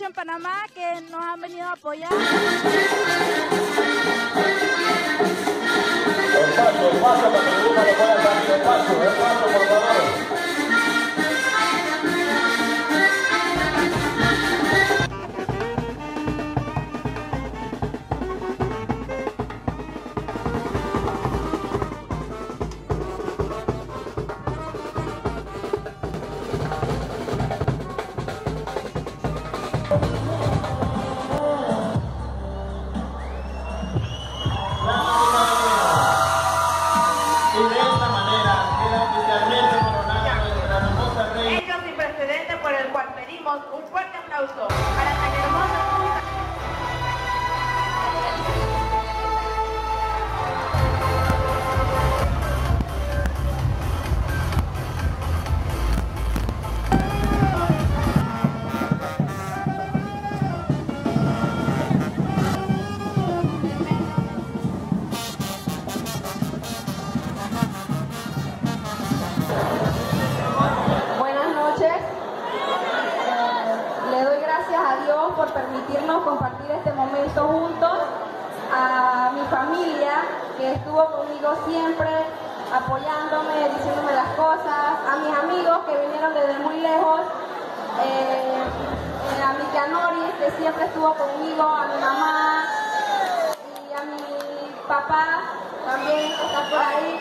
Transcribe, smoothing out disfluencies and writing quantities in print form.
mucho en Panamá que nos han venido a apoyar. El paso, para que ninguno lo pueda salir. El paso, por favor. Por el cual pedimos un fuerte aplauso para tan hermosa junta. Buenas noches. Le doy gracias a Dios por permitirnos compartir este momento juntos, a mi familia que estuvo conmigo siempre, apoyándome, diciéndome las cosas, a mis amigos que vinieron desde muy lejos, a mi tía Noris que siempre estuvo conmigo, a mi mamá y a mi papá también que está por ahí.